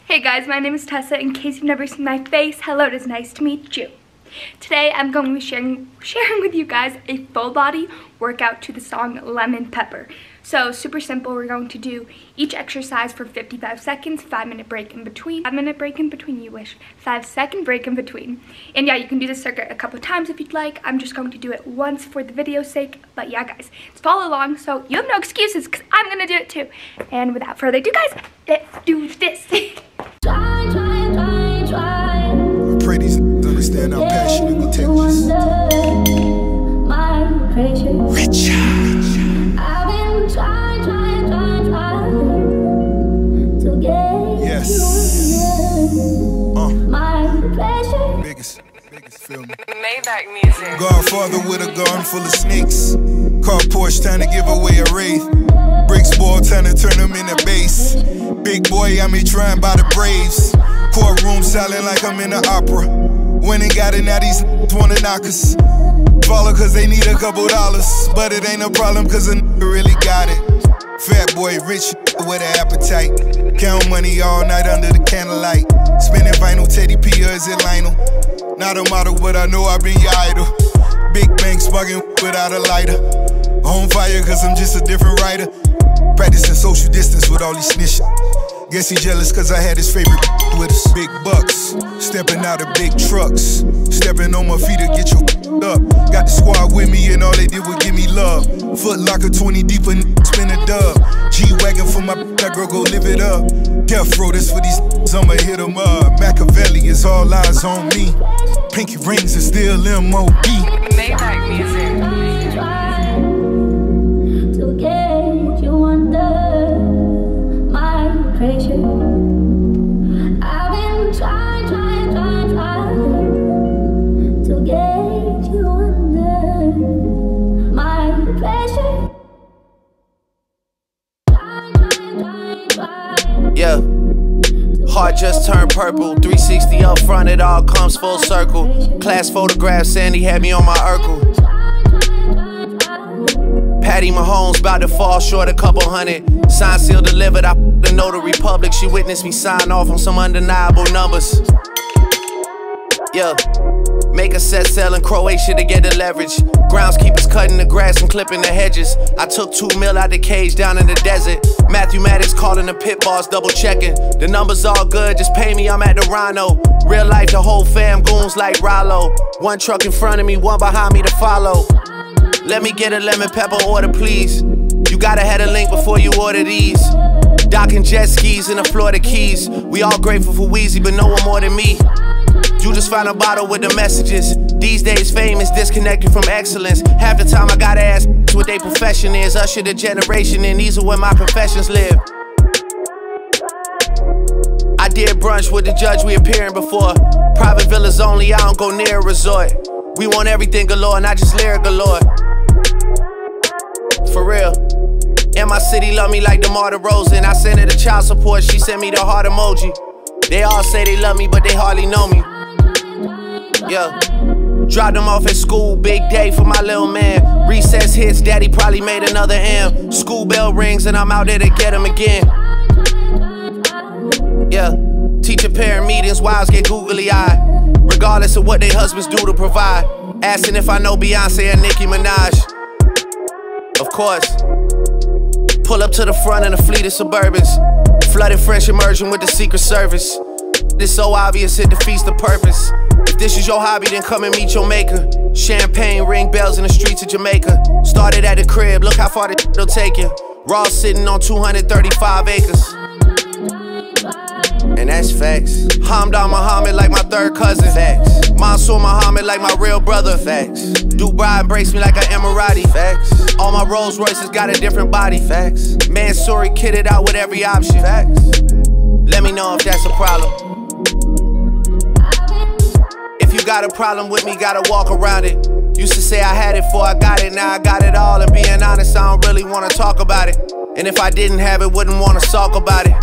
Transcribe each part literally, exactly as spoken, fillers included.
Hey guys, my name is Tessa. In case you've never seen my face, hello, it is nice to meet you. Today I'm going to be sharing, sharing with you guys a full body workout to the song Lemon Pepper. So super simple, we're going to do each exercise for fifty-five seconds, five minute break in between, five minute break in between, you wish, five second break in between. And yeah, you can do this circuit a couple times if you'd like. I'm just going to do it once for the video's sake. But yeah guys, just follow along so you have no excuses because I'm going to do it too. And without further ado guys, let's do this. Try, try, try, try. I pray these understand how passionate we take this. My pressure. Rich. I've been trying, trying, trying, trying to get Yes. you. Uh, My pressure. biggest, biggest, feel me. Maybach music. Godfather with a garden full of snakes. Car Porsche trying to give away a wraith. Bricks ball trying to turn them into base. Big boy, I me trying by the Braves. Courtroom silent like I'm in the opera. When they got it, now these wanna knock us. Follow cause they need a couple dollars. But it ain't no problem cause a nigga really got it. Fat boy, rich with an appetite. Count money all night under the candlelight. Spinning vinyl, Teddy P or is it Lionel? Not a model, but I know I been your idol. Big bang sparking without a lighter. On fire cause I'm just a different writer. Practicing social distance with all these snitching. Guess he jealous cause I had his favorite with us. Big bucks, stepping out of big trucks. Stepping on my feet to get your up. Got the squad with me and all they did was give me love. Foot locker twenty deep and spin a dub. G-Wagon for my that girl go live it up. Death row, this for these I'ma hit them up. Machiavelli is all eyes on me. Pinky rings are still M O B. Maybach music. To get you under my pressure. I've been trying, trying, trying, trying to get you under my pressure. Try, try, try, try. Yeah, heart just turned purple. three sixty up front, it all comes full circle. Class photograph, Sandy had me on my Urkel. Patty Mahomes about to fall short a couple hundred. Sign seal delivered, I the Notary Public. She witnessed me sign off on some undeniable numbers. Yeah, make a set sail in Croatia to get the leverage. Groundskeepers cutting the grass and clipping the hedges. I took two mil out the cage down in the desert. Matthew Maddox calling the pit boss, double checking. The numbers all good, just pay me, I'm at the Rhino. Real life, the whole fam goons like Rollo. One truck in front of me, one behind me to follow. Let me get a lemon pepper order, please. You gotta have a link before you order these. Docking jet skis in the Florida Keys. We all grateful for Weezy, but no one more than me. You just found a bottle with the messages. These days fame is disconnected from excellence. Half the time I gotta ask what their profession is. Usher the generation and these are where my confessions live. I did brunch with the judge we appearing before. Private villas only, I don't go near a resort. We want everything galore, not just lyric galore. For real. And my city love me like DeMar DeRozan. I sent her the child support, she sent me the heart emoji. They all say they love me, but they hardly know me. Yeah. Dropped them off at school, big day for my little man. Recess hits, daddy probably made another M. School bell rings and I'm out there to get him again. Yeah. Teacher parent meetings, wives get googly eyed. Regardless of what their husbands do to provide. Asking if I know Beyonce and Nicki Minaj. Of course. Pull up to the front in a fleet of Suburbans. Flooded French immersion with the Secret Service. This so obvious it defeats the purpose. If this is your hobby, then come and meet your maker. Champagne, ring bells in the streets of Jamaica. Started at the crib, look how far the will take you. Ross sitting on two hundred thirty-five acres. And that's facts. Hamdan Muhammad like my third cousin. Facts. Mansour Muhammad like my real brother. Facts. Dubai embrace me like an Emirati. Facts. All my Rolls Royces got a different body. Facts. Mansouri kitted out with every option. Facts. Let me know if that's a problem. If you got a problem with me, gotta walk around it. Used to say I had it before I got it, now I got it all. And being honest, I don't really wanna talk about it. And if I didn't have it, wouldn't wanna sulk about it.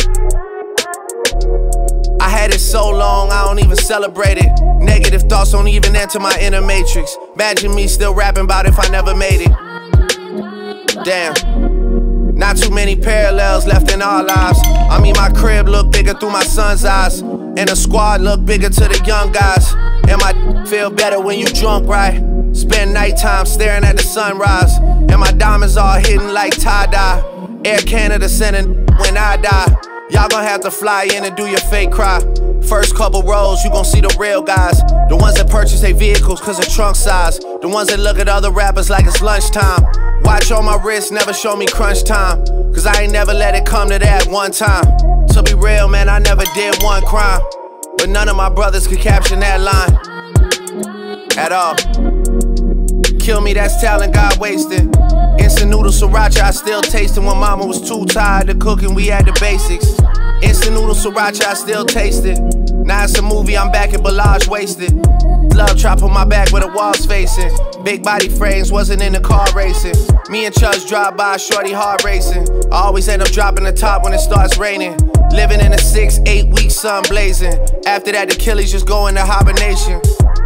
I had it so long, I don't even celebrate it. Negative thoughts don't even enter my inner matrix. Imagine me still rapping about if I never made it. Damn. Now Not too many parallels left in our lives. I mean, my crib look bigger through my son's eyes, and the squad look bigger to the young guys. And my feel better when you drunk, right? Spend nighttime staring at the sunrise, and my diamonds all hidden like tie-dye. Air Canada sending when I die. Y'all gon' have to fly in and do your fake cry. First couple rows, you gon' see the real guys. The ones that purchase their vehicles cause of trunk size. The ones that look at other rappers like it's lunchtime. Watch on my wrist, never show me crunch time, cause I ain't never let it come to that one time. To be real, man, I never did one crime, but none of my brothers could caption that line at all. Kill me, that's talent God wasted. Instant noodle sriracha, I still tasting when mama was too tired to cook and we had the basics. Instant noodle sriracha, I still taste it. Now it's a movie, I'm back at Bellage wasted. Love trap on my back where the walls facing. Big body frames, wasn't in the car racing. Me and Chuz drive by, shorty hard racing. I always end up dropping the top when it starts raining. Living in a six, eight week sun blazing. After that, the Achilles just go into hibernation.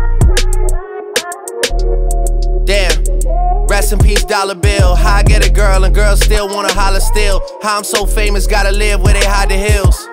Damn. Rest in peace, dollar bill. How I get a girl and girls still wanna holler still. How I'm so famous, gotta live where they hide the hills.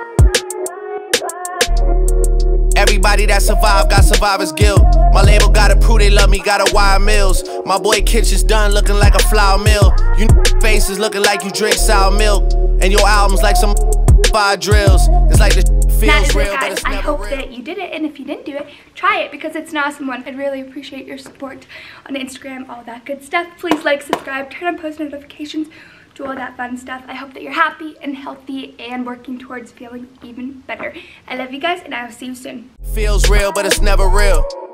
Everybody that survived got survivor's guilt. My label gotta prove they love me, gotta wire mills. My boy Kitchen's done looking like a flour mill. You faces looking like you drink sour milk. And your album's like some fire drills. It's like the feels real, but it's never real. I hope that you did it, and if you didn't do it, try it because it's an awesome one. I'd really appreciate your support on Instagram, all that good stuff. Please like, subscribe, turn on post notifications, do all that fun stuff. I hope that you're happy and healthy and working towards feeling even better. I love you guys, and I will see you soon. Feels real, but it's never real.